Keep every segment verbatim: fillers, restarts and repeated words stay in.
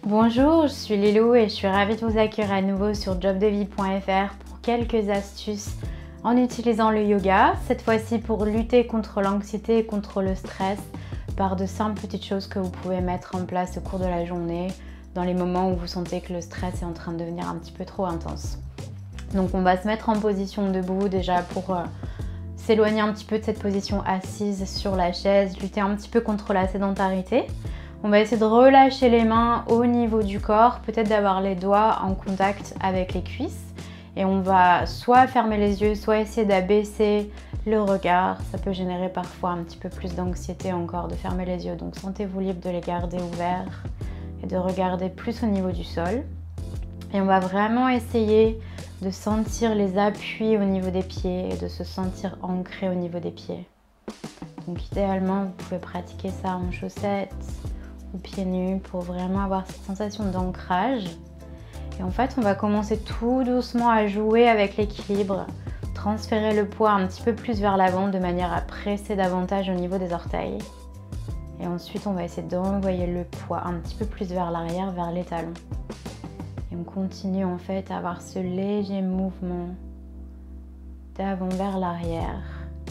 Bonjour, je suis Lilou et je suis ravie de vous accueillir à nouveau sur job de vie point F R pour quelques astuces en utilisant le yoga, cette fois-ci pour lutter contre l'anxiété et contre le stress par de simples petites choses que vous pouvez mettre en place au cours de la journée dans les moments où vous sentez que le stress est en train de devenir un petit peu trop intense. Donc on va se mettre en position debout déjà pour euh, s'éloigner un petit peu de cette position assise sur la chaise, lutter un petit peu contre la sédentarité. On va essayer de relâcher les mains au niveau du corps, peut-être d'avoir les doigts en contact avec les cuisses. Et on va soit fermer les yeux, soit essayer d'abaisser le regard. Ça peut générer parfois un petit peu plus d'anxiété encore de fermer les yeux. Donc sentez-vous libre de les garder ouverts et de regarder plus au niveau du sol. Et on va vraiment essayer de sentir les appuis au niveau des pieds et de se sentir ancré au niveau des pieds. Donc idéalement, vous pouvez pratiquer ça en chaussettes ou pieds nus pour vraiment avoir cette sensation d'ancrage. Et en fait, on va commencer tout doucement à jouer avec l'équilibre, transférer le poids un petit peu plus vers l'avant de manière à presser davantage au niveau des orteils. Et ensuite, on va essayer d'envoyer le poids un petit peu plus vers l'arrière, vers les talons. Et on continue en fait à avoir ce léger mouvement d'avant vers l'arrière.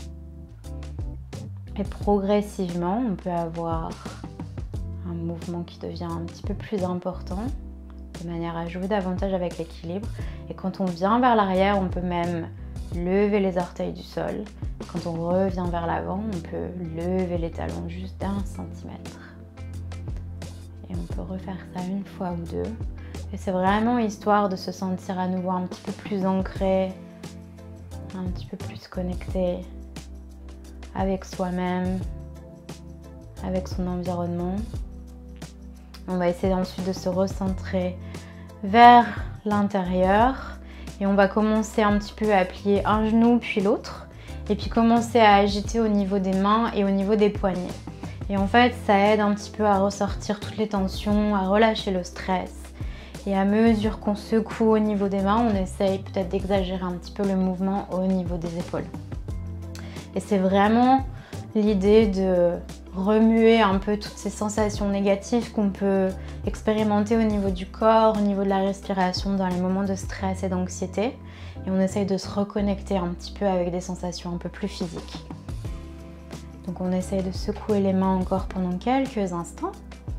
Et progressivement, on peut avoir un mouvement qui devient un petit peu plus important, de manière à jouer davantage avec l'équilibre. Et quand on vient vers l'arrière, on peut même lever les orteils du sol. Quand on revient vers l'avant, on peut lever les talons juste d'un centimètre. Et on peut refaire ça une fois ou deux. Et c'est vraiment histoire de se sentir à nouveau un petit peu plus ancré, un petit peu plus connecté avec soi-même, avec son environnement. On va essayer ensuite de se recentrer vers l'intérieur et on va commencer un petit peu à plier un genou puis l'autre et puis commencer à agiter au niveau des mains et au niveau des poignets. Et en fait, ça aide un petit peu à ressortir toutes les tensions, à relâcher le stress. Et à mesure qu'on secoue au niveau des mains, on essaye peut-être d'exagérer un petit peu le mouvement au niveau des épaules. Et c'est vraiment l'idée de remuer un peu toutes ces sensations négatives qu'on peut expérimenter au niveau du corps, au niveau de la respiration dans les moments de stress et d'anxiété. Et on essaye de se reconnecter un petit peu avec des sensations un peu plus physiques. Donc on essaye de secouer les mains encore pendant quelques instants.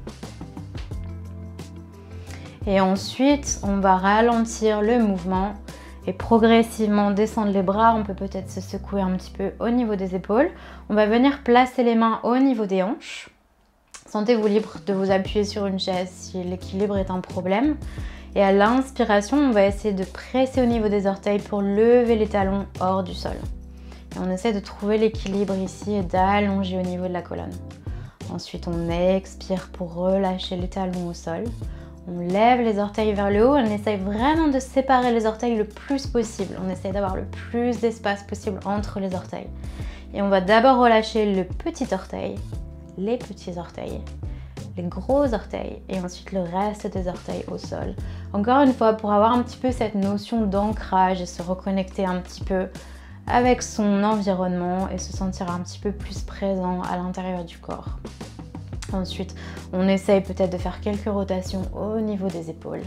Et ensuite, on va ralentir le mouvement et progressivement descendre les bras. On peut peut-être se secouer un petit peu au niveau des épaules. On va venir placer les mains au niveau des hanches. Sentez-vous libre de vous appuyer sur une chaise si l'équilibre est un problème. Et à l'inspiration, on va essayer de presser au niveau des orteils pour lever les talons hors du sol. Et on essaie de trouver l'équilibre ici et d'allonger au niveau de la colonne. Ensuite, on expire pour relâcher les talons au sol. On lève les orteils vers le haut, on essaye vraiment de séparer les orteils le plus possible. On essaye d'avoir le plus d'espace possible entre les orteils. Et on va d'abord relâcher le petit orteil, les petits orteils, les gros orteils et ensuite le reste des orteils au sol. Encore une fois, pour avoir un petit peu cette notion d'ancrage et se reconnecter un petit peu avec son environnement et se sentir un petit peu plus présent à l'intérieur du corps. Ensuite, on essaye peut-être de faire quelques rotations au niveau des épaules.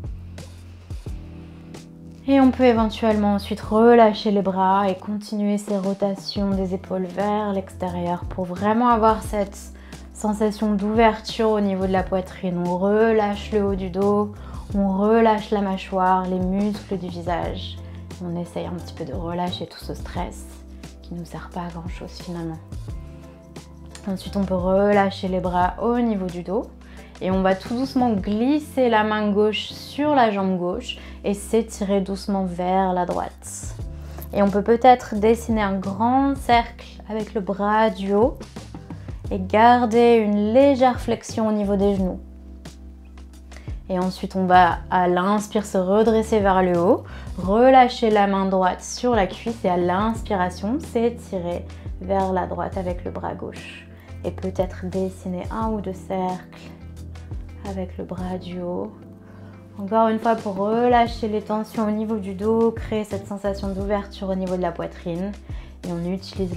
Et on peut éventuellement ensuite relâcher les bras et continuer ces rotations des épaules vers l'extérieur pour vraiment avoir cette sensation d'ouverture au niveau de la poitrine. On relâche le haut du dos, on relâche la mâchoire, les muscles du visage. On essaye un petit peu de relâcher tout ce stress qui ne nous sert pas à grand chose finalement. Ensuite, on peut relâcher les bras au niveau du dos et on va tout doucement glisser la main gauche sur la jambe gauche et s'étirer doucement vers la droite. Et on peut peut-être dessiner un grand cercle avec le bras du haut et garder une légère flexion au niveau des genoux. Et ensuite, on va à l'inspire se redresser vers le haut, relâcher la main droite sur la cuisse et à l'inspiration s'étirer vers la droite avec le bras gauche. Et peut-être dessiner un ou deux cercles avec le bras du haut. Encore une fois pour relâcher les tensions au niveau du dos, créer cette sensation d'ouverture au niveau de la poitrine. Et on utilise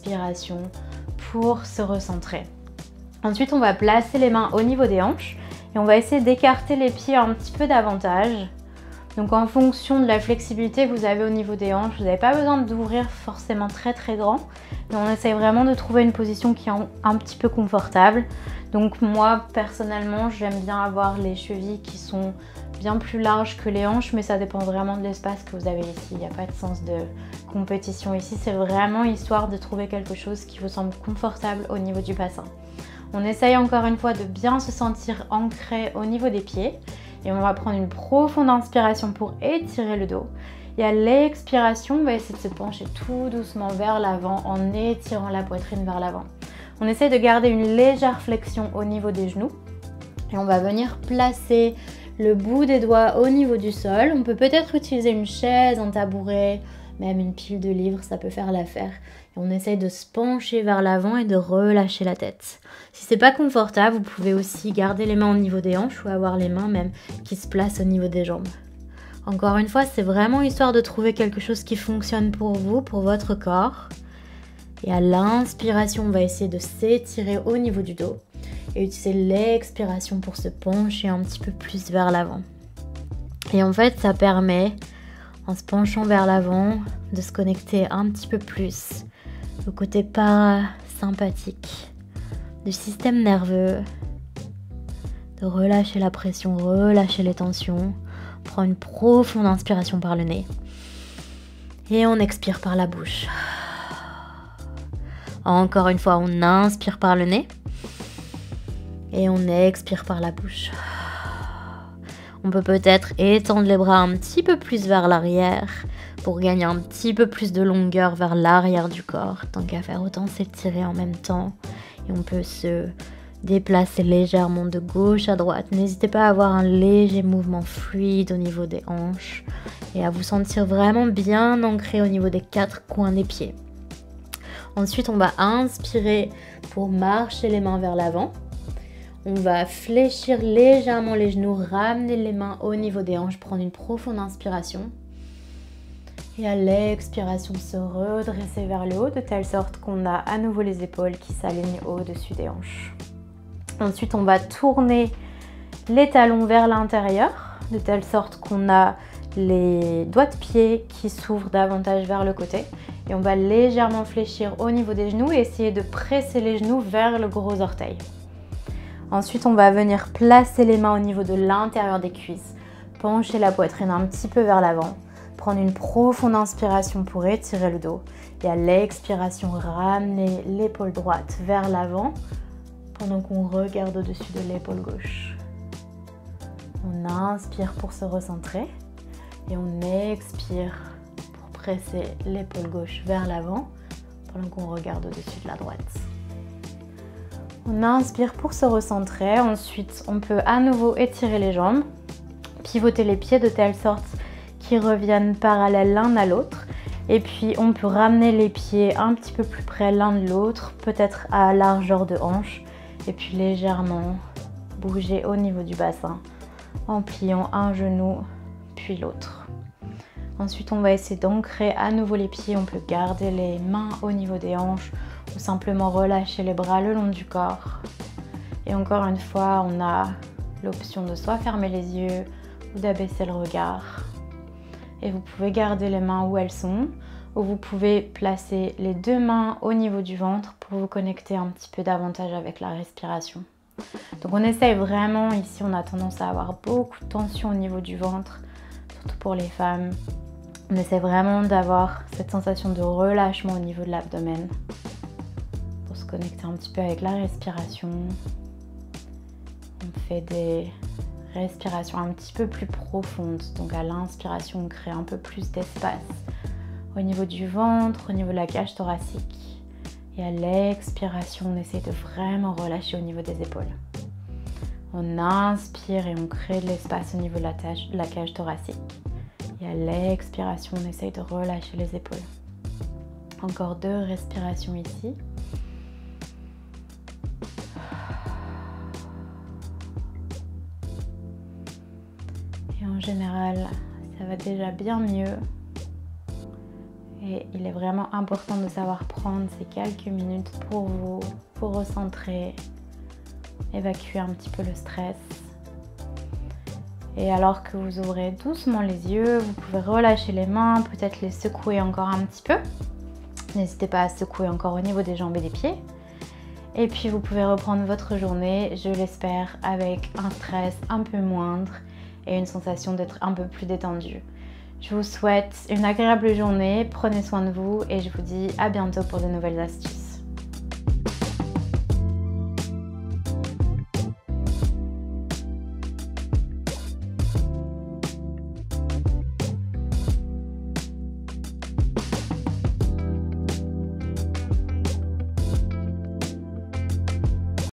l'inspiration pour se recentrer. Ensuite, on va placer les mains au niveau des hanches et Et on va essayer d'écarter les pieds un petit peu davantage. Donc en fonction de la flexibilité que vous avez au niveau des hanches, vous n'avez pas besoin d'ouvrir forcément très très grand. Mais on essaye vraiment de trouver une position qui est un petit peu confortable. Donc moi personnellement j'aime bien avoir les chevilles qui sont bien plus larges que les hanches, mais ça dépend vraiment de l'espace que vous avez ici. Il n'y a pas de sens de compétition ici, c'est vraiment histoire de trouver quelque chose qui vous semble confortable au niveau du bassin. On essaye encore une fois de bien se sentir ancré au niveau des pieds et on va prendre une profonde inspiration pour étirer le dos. Et à l'expiration, on va essayer de se pencher tout doucement vers l'avant en étirant la poitrine vers l'avant. On essaie de garder une légère flexion au niveau des genoux et on va venir placer le bout des doigts au niveau du sol. On peut peut-être utiliser une chaise, un tabouret, même une pile de livres, ça peut faire l'affaire. Et on essaye de se pencher vers l'avant et de relâcher la tête. Si c'est pas confortable, vous pouvez aussi garder les mains au niveau des hanches ou avoir les mains même qui se placent au niveau des jambes. Encore une fois, c'est vraiment histoire de trouver quelque chose qui fonctionne pour vous, pour votre corps. Et à l'inspiration, on va essayer de s'étirer au niveau du dos et utiliser l'expiration pour se pencher un petit peu plus vers l'avant. Et en fait, ça permet, en se penchant vers l'avant, de se connecter un petit peu plus au côté parasympathique du système nerveux, de relâcher la pression, relâcher les tensions. On prend une profonde inspiration par le nez et on expire par la bouche. Encore une fois, on inspire par le nez et on expire par la bouche. On peut peut-être étendre les bras un petit peu plus vers l'arrière pour gagner un petit peu plus de longueur vers l'arrière du corps. Tant qu'à faire, autant s'étirer en même temps. Et on peut se déplacer légèrement de gauche à droite. N'hésitez pas à avoir un léger mouvement fluide au niveau des hanches et à vous sentir vraiment bien ancré au niveau des quatre coins des pieds. Ensuite, on va inspirer pour marcher les mains vers l'avant. On va fléchir légèrement les genoux, ramener les mains au niveau des hanches, prendre une profonde inspiration. Et à l'expiration, se redresser vers le haut de telle sorte qu'on a à nouveau les épaules qui s'alignent au-dessus des hanches. Ensuite, on va tourner les talons vers l'intérieur de telle sorte qu'on a les doigts de pied qui s'ouvrent davantage vers le côté. Et on va légèrement fléchir au niveau des genoux et essayer de presser les genoux vers le gros orteil. Ensuite, on va venir placer les mains au niveau de l'intérieur des cuisses, pencher la poitrine un petit peu vers l'avant, prendre une profonde inspiration pour étirer le dos et à l'expiration, ramener l'épaule droite vers l'avant pendant qu'on regarde au-dessus de l'épaule gauche. On inspire pour se recentrer et on expire pour presser l'épaule gauche vers l'avant pendant qu'on regarde au-dessus de la droite. On inspire pour se recentrer. Ensuite, on peut à nouveau étirer les jambes, pivoter les pieds de telle sorte qu'ils reviennent parallèles l'un à l'autre. Et puis, on peut ramener les pieds un petit peu plus près l'un de l'autre, peut-être à largeur de hanche. Et puis, légèrement bouger au niveau du bassin en pliant un genou puis l'autre. Ensuite, on va essayer d'ancrer à nouveau les pieds. On peut garder les mains au niveau des hanches ou simplement relâcher les bras le long du corps. Et encore une fois, on a l'option de soit fermer les yeux ou d'abaisser le regard. Et vous pouvez garder les mains où elles sont ou vous pouvez placer les deux mains au niveau du ventre pour vous connecter un petit peu davantage avec la respiration. Donc on essaye vraiment, ici on a tendance à avoir beaucoup de tension au niveau du ventre, surtout pour les femmes. On essaie vraiment d'avoir cette sensation de relâchement au niveau de l'abdomen pour se connecter un petit peu avec la respiration. On fait des respirations un petit peu plus profondes. Donc à l'inspiration, on crée un peu plus d'espace au niveau du ventre, au niveau de la cage thoracique. Et à l'expiration, on essaie de vraiment relâcher au niveau des épaules. On inspire et on crée de l'espace au niveau de la, tâche, de la cage thoracique. Et à l'expiration, on essaye de relâcher les épaules. Encore deux respirations ici. Et en général, ça va déjà bien mieux. Et il est vraiment important de savoir prendre ces quelques minutes pour vous, pour recentrer, évacuer un petit peu le stress Et alors que vous ouvrez doucement les yeux, vous pouvez relâcher les mains, peut-être les secouer encore un petit peu. N'hésitez pas à secouer encore au niveau des jambes et des pieds. Et puis vous pouvez reprendre votre journée, je l'espère, avec un stress un peu moindre et une sensation d'être un peu plus détendu. Je vous souhaite une agréable journée, prenez soin de vous et je vous dis à bientôt pour de nouvelles astuces.